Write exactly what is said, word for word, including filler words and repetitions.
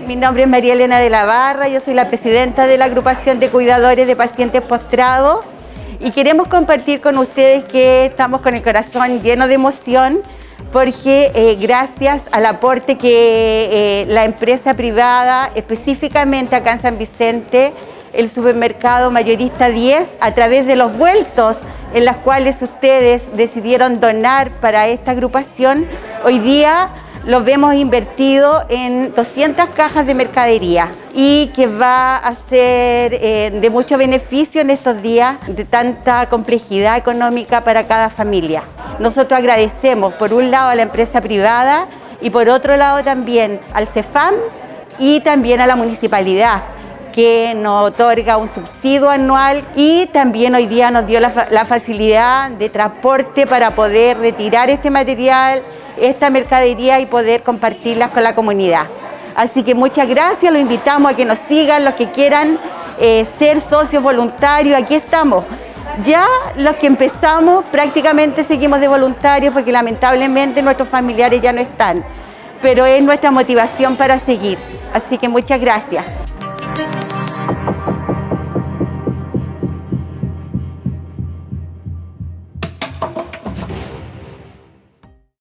Mi nombre es María Elena de la Barra, yo soy la presidenta de la agrupación de cuidadores de pacientes postrados y queremos compartir con ustedes que estamos con el corazón lleno de emoción porque eh, gracias al aporte que eh, la empresa privada, específicamente acá en San Vicente, el supermercado mayorista diez, a través de los vueltos en los cuales ustedes decidieron donar para esta agrupación, hoy día lo vemos invertido en doscientas cajas de mercadería y que va a ser eh, de mucho beneficio en estos días de tanta complejidad económica para cada familia. Nosotros agradecemos por un lado a la empresa privada y por otro lado también al CEFAM y también a la municipalidad, que nos otorga un subsidio anual y también hoy día nos dio la, la facilidad de transporte para poder retirar este material, esta mercadería y poder compartirlas con la comunidad. Así que muchas gracias, los invitamos a que nos sigan, los que quieran eh, ser socios voluntarios, aquí estamos. Ya los que empezamos prácticamente seguimos de voluntarios porque lamentablemente nuestros familiares ya no están, pero es nuestra motivación para seguir. Así que muchas gracias.